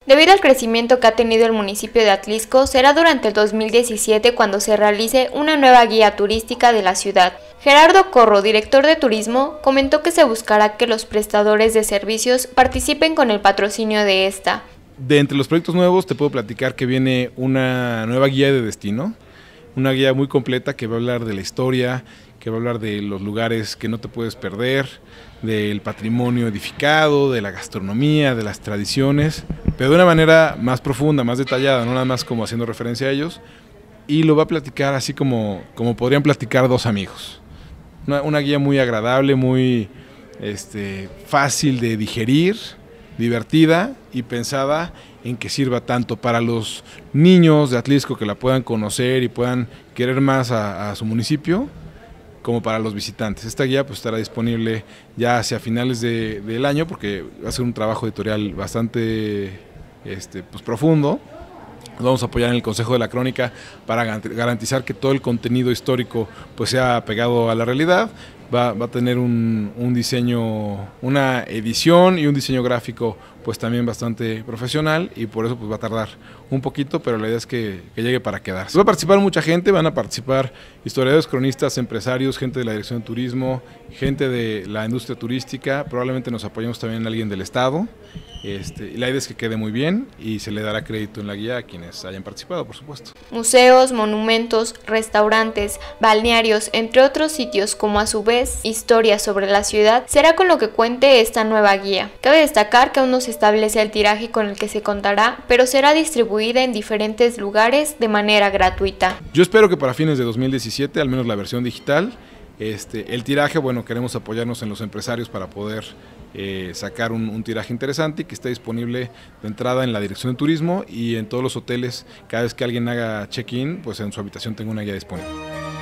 Debido al crecimiento que ha tenido el municipio de Atlixco, será durante el 2017 cuando se realice una nueva guía turística de la ciudad. Gerardo Corro, director de turismo, comentó que se buscará que los prestadores de servicios participen con el patrocinio de esta. De entre los proyectos nuevos te puedo platicar que viene una nueva guía de destino, una guía muy completa que va a hablar de la historia, que va a hablar de los lugares que no te puedes perder, del patrimonio edificado, de la gastronomía, de las tradiciones, pero de una manera más profunda, más detallada, no nada más como haciendo referencia a ellos, y lo va a platicar así como podrían platicar dos amigos. Una guía muy agradable, muy fácil de digerir, divertida y pensada en que sirva tanto para los niños de Atlixco que la puedan conocer y puedan querer más a su municipio, como para los visitantes. Esta guía pues estará disponible ya hacia finales del año porque va a ser un trabajo editorial bastante pues profundo. Nos vamos a apoyar en el Consejo de la Crónica para garantizar que todo el contenido histórico pues sea pegado a la realidad. Va a tener un diseño, una edición y un diseño gráfico pues también bastante profesional y por eso pues va a tardar un poquito, pero la idea es que llegue para quedarse. Va a participar mucha gente, van a participar historiadores, cronistas, empresarios, gente de la Dirección de Turismo, gente de la industria turística, probablemente nos apoyemos también alguien del Estado. La idea es que quede muy bien y se le dará crédito en la guía a quienes hayan participado, por supuesto. Museos, monumentos, restaurantes, balnearios, entre otros sitios como a su vez historias sobre la ciudad, será con lo que cuente esta nueva guía. Cabe destacar que aún no se establece el tiraje con el que se contará, pero será distribuida en diferentes lugares de manera gratuita. Yo espero que para fines de 2017, al menos la versión digital, el tiraje, bueno, queremos apoyarnos en los empresarios para poder sacar un tiraje interesante y que esté disponible de entrada en la Dirección de Turismo y en todos los hoteles. Cada vez que alguien haga check-in, pues en su habitación tenga una guía disponible.